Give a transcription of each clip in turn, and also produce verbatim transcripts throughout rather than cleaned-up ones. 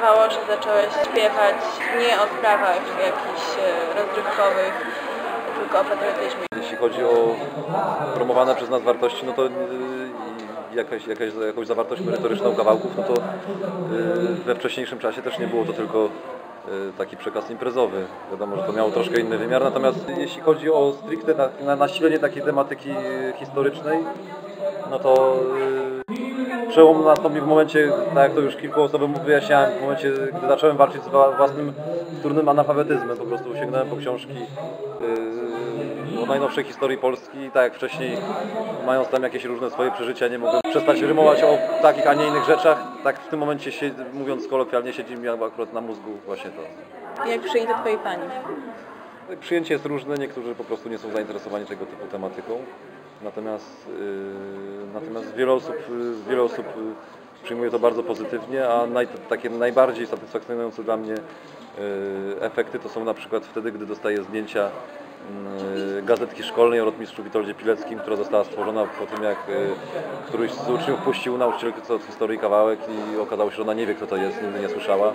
spowodowało, że zacząłeś śpiewać nie o sprawach jakichś rozrywkowych, tylko o patriotyzmie? Jeśli chodzi o promowane przez nas wartości, no to jakaś, jakaś, jakąś zawartość merytoryczną kawałków, no to we wcześniejszym czasie też nie było to tylko taki przekaz imprezowy. Wiadomo, że to miało troszkę inny wymiar, natomiast jeśli chodzi o stricte na, na nasilenie takiej tematyki historycznej, no to przełom nastąpił w momencie, tak jak to już kilku osobom wyjaśniałem, w momencie, gdy zacząłem walczyć z własnym wtórnym analfabetyzmem. Po prostu sięgnąłem po książki yy, o najnowszej historii Polski, tak jak wcześniej, mając tam jakieś różne swoje przeżycia, nie mogłem przestać rymować o takich, a nie innych rzeczach. Tak w tym momencie, mówiąc kolokwialnie, siedzi mi akurat na mózgu właśnie to. Jak przyjęto Twojej pani? Przyjęcie jest różne, niektórzy po prostu nie są zainteresowani tego typu tematyką. Natomiast, yy, natomiast wiele osób, yy, wiele osób yy, przyjmuje to bardzo pozytywnie, a naj, takie najbardziej satysfakcjonujące dla mnie yy, efekty to są na przykład wtedy, gdy dostaję zdjęcia yy, gazetki szkolnej o rotmistrzu Witoldzie Pileckim, która została stworzona po tym, jak yy, któryś z uczniów puścił nauczycielkę od historii kawałek i okazało się, że ona nie wie, kto to jest, nigdy nie słyszała.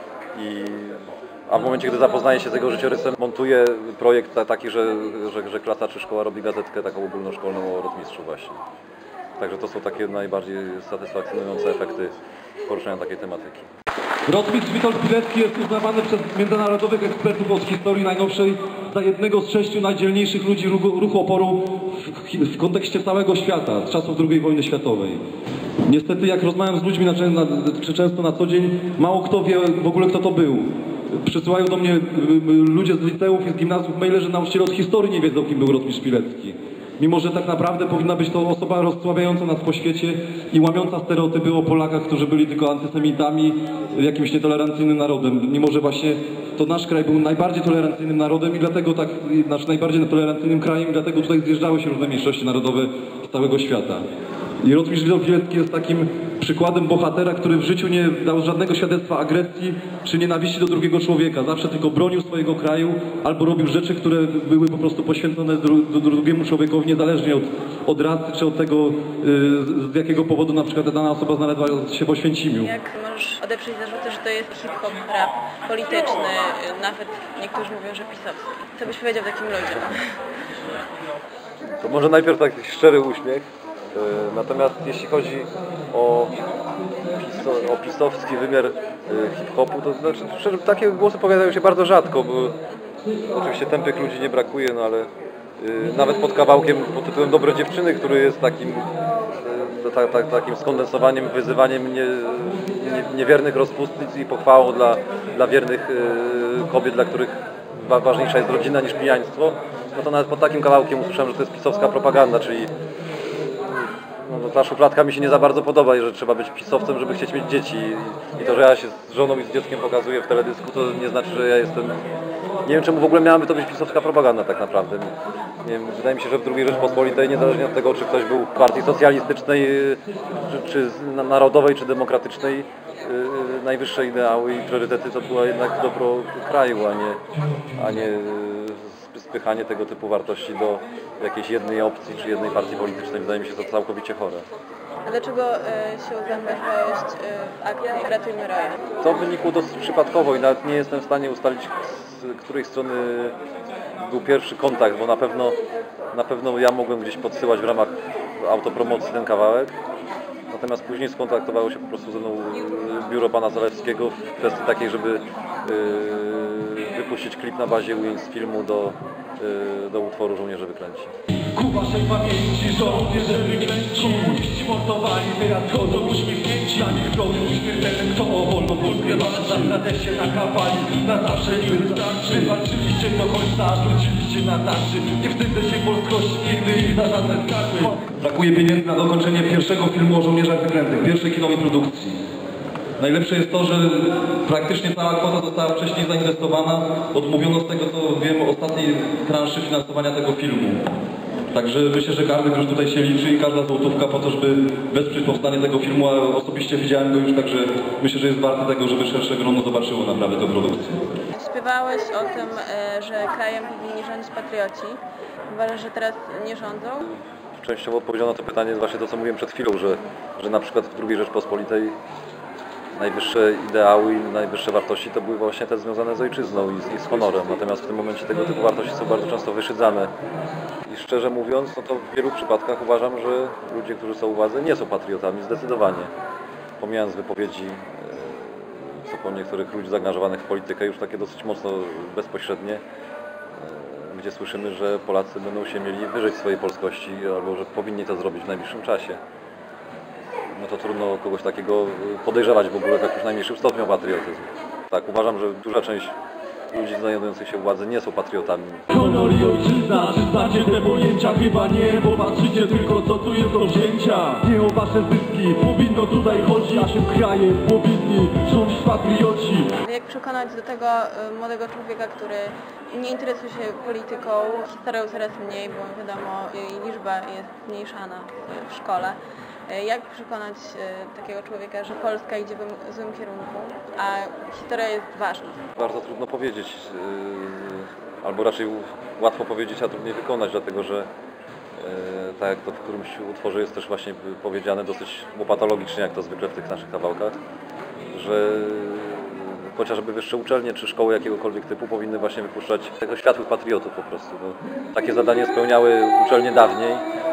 I A w momencie, gdy zapoznaje się z jego życiorysem, montuje projekt taki, że, że, że klasa czy szkoła robi gazetkę taką ogólnoszkolną o rotmistrzu właśnie. Także to są takie najbardziej satysfakcjonujące efekty poruszania takiej tematyki. Rotmistrz Witold Pilecki jest uznawany przez międzynarodowych ekspertów od historii najnowszej za jednego z sześciu najdzielniejszych ludzi ruchu, ruchu oporu w, w kontekście całego świata, z czasów drugiej wojny światowej. Niestety, jak rozmawiam z ludźmi na, na, czy często na co dzień, mało kto wie w ogóle, kto to był. Przysyłają do mnie ludzie z liceów i z gimnazjów maile, że nauczyciele od historii nie wiedzą, kim był rotmistrz Pilecki. Mimo że tak naprawdę powinna być to osoba rozsławiająca nas po świecie i łamiąca stereotypy o Polakach, którzy byli tylko antysemitami, jakimś nietolerancyjnym narodem. Mimo że właśnie to nasz kraj był najbardziej tolerancyjnym narodem i dlatego tak, nasz najbardziej tolerancyjnym krajem i dlatego tutaj zjeżdżały się różne mniejszości narodowe z całego świata. I rotmistrz Witold Pilecki jest takim przykładem bohatera, który w życiu nie dał żadnego świadectwa agresji czy nienawiści do drugiego człowieka. Zawsze tylko bronił swojego kraju albo robił rzeczy, które były po prostu poświęcone dru do drugiemu człowiekowi, niezależnie od, od rasy czy od tego, yy, z jakiego powodu na przykład dana osoba znalazła się w Oświęcimiu. Jak możesz odeprzeć zarzuty, że to jest hip-hop rap polityczny, nawet niektórzy mówią, że pisowski. Co byś powiedział takim ludziom? To może najpierw taki szczery uśmiech. Natomiast jeśli chodzi o, piso, o pisowski wymiar hip-hopu, to znaczy, szczerze, takie głosy pojawiają się bardzo rzadko, bo oczywiście tępych ludzi nie brakuje, no ale nawet pod kawałkiem pod tytułem Dobre dziewczyny, który jest takim, ta, ta, takim skondensowaniem, wyzywaniem nie, nie, niewiernych rozpustnic i pochwałą dla, dla wiernych kobiet, dla których ważniejsza jest rodzina niż pijaństwo, no to nawet pod takim kawałkiem usłyszałem, że to jest pisowska propaganda, czyli no, ta szufladka mi się nie za bardzo podoba i że trzeba być pisowcem, żeby chcieć mieć dzieci. I, I to, że ja się z żoną i z dzieckiem pokazuję w teledysku, to nie znaczy, że ja jestem... Nie wiem, czemu w ogóle miałaby to być pisowska propaganda tak naprawdę. Nie wiem, wydaje mi się, że w drugiej Rzeczpospolitej, niezależnie od tego, czy ktoś był w partii socjalistycznej, czy, czy narodowej, czy demokratycznej, najwyższe ideały i priorytety to była jednak dobro kraju, a nie, a nie spychanie tego typu wartości do jakiejś jednej opcji czy jednej partii politycznej. Wydaje mi się to całkowicie chore. A dlaczego y, się zaangażowałeś y, w akcję Ratujmy Raja? To wynikło dosyć przypadkowo i nawet nie jestem w stanie ustalić, z której strony był pierwszy kontakt, bo na pewno, na pewno ja mogłem gdzieś podsyłać w ramach autopromocji ten kawałek. Natomiast później skontaktowało się po prostu ze mną biuro pana Zalewskiego w kwestii takiej, żeby yy, wypuścić klip na bazie ujęć z filmu do, yy, do utworu Żołnierze Wyklęci. Ku waszej pamięci żołnierze wyklęci, komuniści mordowani, teraz chodzą uśmiechnięci. Dla nich bronią śmiertelnym, kto o wolną Polskę walczy. Na się nakapali, na zawsze im wystarczy. Walczyliście do końca, wróciliście na tarczy. Nie wstydzę się polskości, nigdy ich za żadne skarby. Brakuje pieniędzy na dokończenie pierwszego filmu o żołnierzach wyklętych, pierwszej kinowej produkcji. Najlepsze jest to, że praktycznie cała kwota została wcześniej zainwestowana. Odmówiono z tego, co wiem, ostatniej transzy finansowania tego filmu. Także myślę, że każdy grosz tutaj się liczy i każda złotówka po to, żeby wesprzeć powstanie tego filmu, a osobiście widziałem go już, także myślę, że jest warte tego, żeby szersze grono zobaczyło naprawdę tę produkcję. Śpiewałeś o tym, że krajem powinni rządzić patrioci. Uważasz, że teraz nie rządzą? Częściowo odpowiedzią na to pytanie jest właśnie to, co mówiłem przed chwilą, że, że na przykład w drugiej Rzeczpospolitej najwyższe ideały i najwyższe wartości to były właśnie te związane z ojczyzną i z, i z honorem. Natomiast w tym momencie tego typu wartości są bardzo często wyszydzane. I szczerze mówiąc, no to w wielu przypadkach uważam, że ludzie, którzy są u władzy, nie są patriotami zdecydowanie. Pomijając wypowiedzi po niektórych ludzi zaangażowanych w politykę, już takie dosyć mocno bezpośrednie, gdzie słyszymy, że Polacy będą się mieli wyżyć swojej polskości albo że powinni to zrobić w najbliższym czasie. No to trudno kogoś takiego podejrzewać w ogóle w jakimś najmniejszym stopniu o patriotyzm. Tak, uważam, że duża część ludzi znajdujących się u władzy nie są patriotami. Honor i ojczyzna, czy znacie te pojęcia? Chyba nie, bo patrzycie tylko co tu jest do wzięcia. Nie o wasze zyski, powinno tutaj chodzić, naszym krajem powinni rządzić patrioci. Jak przekonać do tego młodego człowieka, który nie interesuje się polityką, historią coraz mniej, bo wiadomo, jej liczba jest zmniejszana w szkole. Jak przekonać takiego człowieka, że Polska idzie w złym kierunku, a historia jest ważna? Bardzo trudno powiedzieć, albo raczej łatwo powiedzieć, a trudniej wykonać, dlatego że tak jak to w którymś utworze jest też właśnie powiedziane dosyć patologicznie, jak to zwykle w tych naszych kawałkach, że chociażby wyższe uczelnie czy szkoły jakiegokolwiek typu powinny właśnie wypuszczać tego światłych patriotów po prostu. Bo takie zadanie spełniały uczelnie dawniej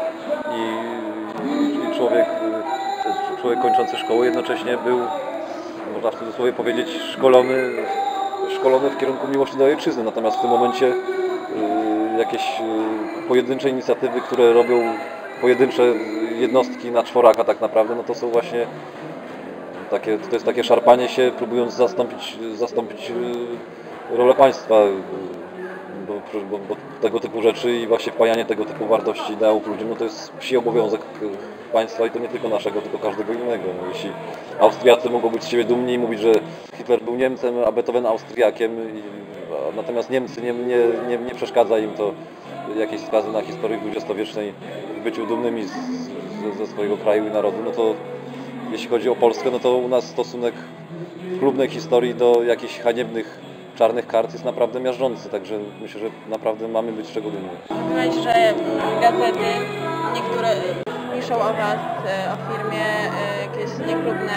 i Człowiek, człowiek kończący szkołę jednocześnie był, można w cudzysłowie powiedzieć, szkolony, szkolony w kierunku miłości do ojczyzny. Natomiast w tym momencie y, jakieś y, pojedyncze inicjatywy, które robią pojedyncze jednostki na czworaka tak naprawdę, no to są właśnie takie, to jest takie szarpanie się, próbując zastąpić, zastąpić y, rolę państwa. Bo, bo, bo tego typu rzeczy i właśnie wpajanie tego typu wartości ideałów ludziom, no to jest psi obowiązek państwa i to nie tylko naszego, tylko każdego innego. No, jeśli Austriacy mogą być z siebie dumni i mówić, że Hitler był Niemcem, a Beethoven Austriakiem, i, a natomiast Niemcy nie, nie, nie, nie przeszkadza im to jakieś skazy na historii dwudziestowiecznej w byciu dumnymi z, z, ze swojego kraju i narodu, no to jeśli chodzi o Polskę, no to u nas stosunek chlubnej historii do jakichś haniebnych czarnych kart jest naprawdę miażdżący, także myślę, że naprawdę mamy być z czego dumni. Mówiłeś, że gazety niektóre piszą o Was, o firmie, jakieś niechlubne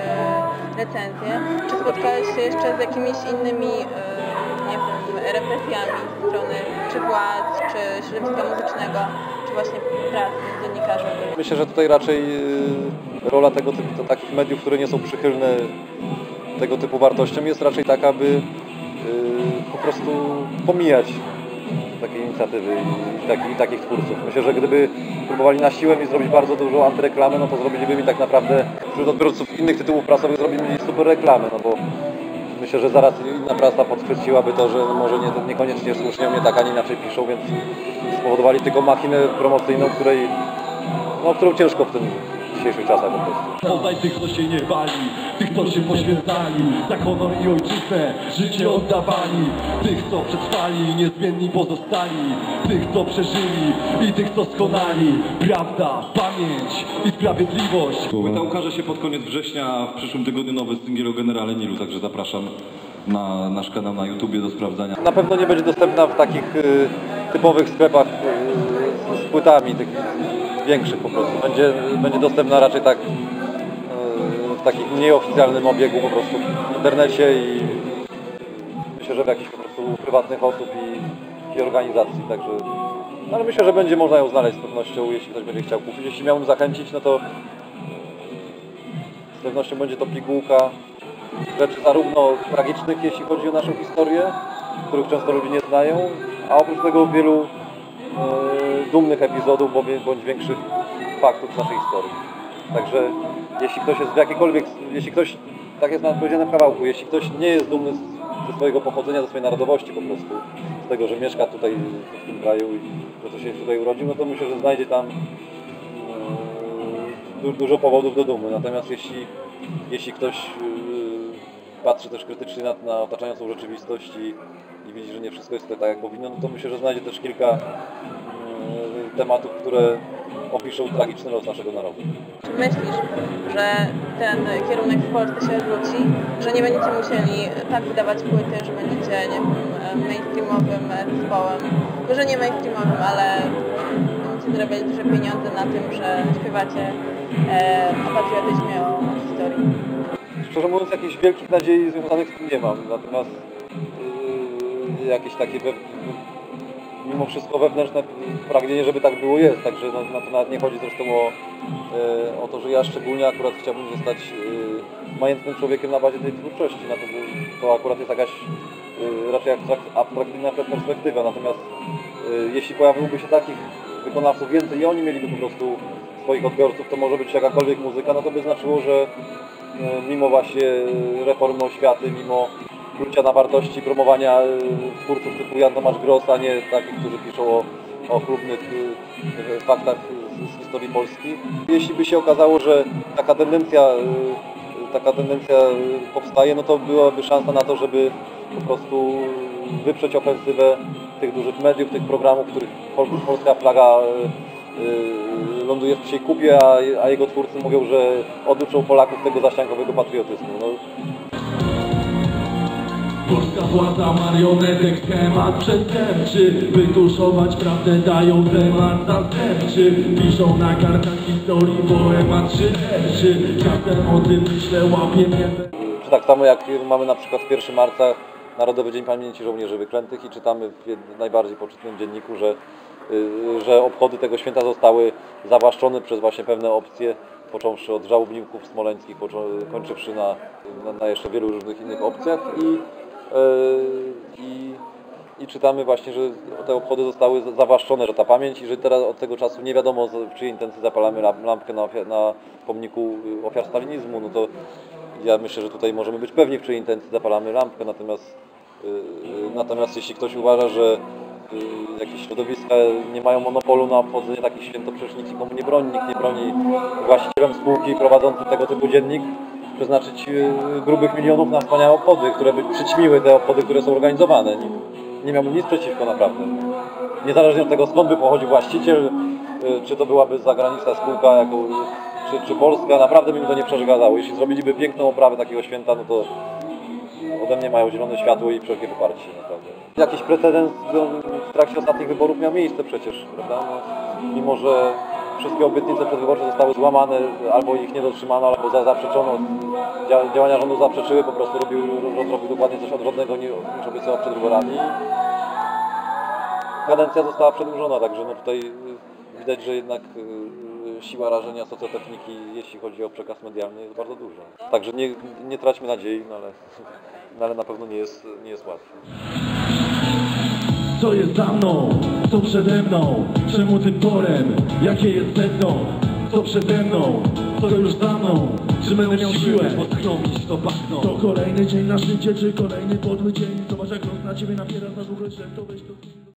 recenzje. Czy spotkałeś się jeszcze z jakimiś innymi, nie wiem, represjami ze strony czy władz, czy środowiska muzycznego, czy właśnie prasy, dziennikarzy? Myślę, że tutaj raczej rola tego typu, to takich mediów, które nie są przychylne tego typu wartościom, jest raczej taka, by po prostu pomijać takie inicjatywy i, taki, i takich twórców. Myślę, że gdyby próbowali na siłę mi zrobić bardzo dużą antyreklamę, no to zrobiliby mi tak naprawdę wśród odbiorców innych tytułów prasowych zrobili mi super reklamy, no bo myślę, że zaraz inna prasa podchwyciłaby to, że może nie, niekoniecznie słusznie o mnie tak, a nie inaczej piszą, więc spowodowali tylko machinę promocyjną, której, no, którą ciężko w tym dzisiejszych czasach po prostu. Poznaj tych, co się nie bali, tych, co się poświęcali, za honor i ojczyznę życie oddawali, tych, co przetrwali, niezmienni pozostali, tych, co przeżyli i tych, co skonali. Prawda, pamięć i sprawiedliwość. Płyta ukaże się pod koniec września, a w przyszłym tygodniu nowy singiel o generale Nilu, także zapraszam na nasz kanał na YouTubie do sprawdzania. Na pewno nie będzie dostępna w takich y, typowych sklepach y, z płytami, tych większych po prostu. Będzie, będzie dostępna raczej tak w takim mniej oficjalnym obiegu po prostu w internecie i myślę, że w jakichś po prostu prywatnych osób i, i organizacji. Także, ale myślę, że będzie można ją znaleźć z pewnością, jeśli ktoś będzie chciał kupić. Jeśli miałbym zachęcić, no to z pewnością będzie to pigułka rzeczy zarówno tragicznych, jeśli chodzi o naszą historię, których często ludzie nie znają, a oprócz tego wielu e, dumnych epizodów bądź większych faktów z naszej historii. Także jeśli ktoś jest w jakiejkolwiek, jeśli ktoś, tak jest nawet powiedziane w kawałku, jeśli ktoś nie jest dumny ze swojego pochodzenia, ze swojej narodowości po prostu, z tego, że mieszka tutaj w tym kraju i że to się tutaj urodził, no to myślę, że znajdzie tam e, dużo powodów do dumy. Natomiast jeśli, jeśli ktoś e, patrzy też krytycznie na, na otaczającą rzeczywistość i, i widzi, że nie wszystko jest tutaj tak, jak powinno, no to myślę, że znajdzie też kilka e, tematów, które opiszą tragiczny los naszego narodu. Czy myślisz, że ten kierunek w Polsce się odwróci? Że nie będziecie musieli tak wydawać płyty, że będziecie, nie wiem, mainstreamowym zespołem? Może nie mainstreamowym, ale będziecie zarabiać duże pieniądze na tym, że śpiewacie e, o patriotyzmie, o historii? Szczerze mówiąc, jakichś wielkich nadziei związanych z tym nie mam, natomiast yy, jakieś takie we, mimo wszystko wewnętrzne pragnienie, żeby tak było, jest, także na, na to nawet nie chodzi zresztą o, yy, o to, że ja szczególnie akurat chciałbym zostać yy, majętnym człowiekiem na bazie tej twórczości, na to, to akurat jest jakaś yy, raczej abstrakcyjna perspektywa, natomiast yy, jeśli pojawiłby się takich wykonawców więcej i oni mieliby po prostu swoich odbiorców, to może być jakakolwiek muzyka, no to by znaczyło, że mimo właśnie reformy oświaty, mimo plucia na wartości, promowania twórców typu Jan Tomasz Gross, a nie takich, którzy piszą o, o chlubnych faktach z historii Polski. Jeśli by się okazało, że taka tendencja, taka tendencja powstaje, no to byłaby szansa na to, żeby po prostu wyprzeć ofensywę tych dużych mediów, tych programów, w których polska flaga ląduje w psiej kupie, a, a jego twórcy mówią, że oduczą Polaków tego zaściankowego patriotyzmu. No. Polska władza marionetek, schemat przestępczy. Wytuszować prawdę dają temat zastępczy. Piszą na kartach historii poemat szyderczy. Czasem o tym myślę, łapię mnie. Czy tak samo jak mamy na przykład w pierwszego marca Narodowy Dzień Pamięci Żołnierzy Wyklętych i czytamy w najbardziej poczytnym dzienniku, że że obchody tego święta zostały zawłaszczone przez właśnie pewne opcje, począwszy od żałobników smoleńskich, kończywszy na, na, na jeszcze wielu różnych innych opcjach i, yy, i, i czytamy właśnie, że te obchody zostały zawłaszczone, że ta pamięć i że teraz od tego czasu nie wiadomo, w czyjej intencji zapalamy lampkę na, na pomniku ofiar stalinizmu, no to ja myślę, że tutaj możemy być pewni, w czyjej intencji zapalamy lampkę, natomiast, yy, natomiast jeśli ktoś uważa, że jakieś środowiska nie mają monopolu na obchodzenie takich święt, to przecież nikt nikomu nie broni, nikt nie broni właścicielom spółki prowadzącym tego typu dziennik przeznaczyć grubych milionów na wspaniałe obchody, które by przyćmiły te obchody, które są organizowane. Nie, nie miałbym nic przeciwko naprawdę. Niezależnie od tego, skąd by pochodził właściciel, czy to byłaby zagraniczna spółka, jako, czy, czy polska, naprawdę by mi to nie przeszkadzało. Jeśli zrobiliby piękną oprawę takiego święta, no to ode mnie mają zielone światło i wszelkie wyparcie, naprawdę. Jakiś precedens w trakcie ostatnich wyborów miał miejsce przecież, prawda? No, mimo że wszystkie obietnice przedwyborcze zostały złamane, albo ich nie dotrzymano, albo za, zaprzeczono, działania rządu zaprzeczyły, po prostu robił, robił dokładnie coś odwrotnego niż obiecywał przed wyborami. Kadencja została przedłużona, także no tutaj widać, że jednak siła rażenia socjotechniki, jeśli chodzi o przekaz medialny, jest bardzo duża. Także nie, nie traćmy nadziei, no ale, no ale na pewno nie jest, nie jest łatwo. Co jest za mną? Co przede mną? Czemu tym torem? Jakie jest sedno? Co przede mną? Co już za mną? Czy będę miał siłę odchronić to bagno? To kolejny dzień na szczycie, czy kolejny podły dzień? Zobacz jak los na ciebie napiera za długo, że to weź to...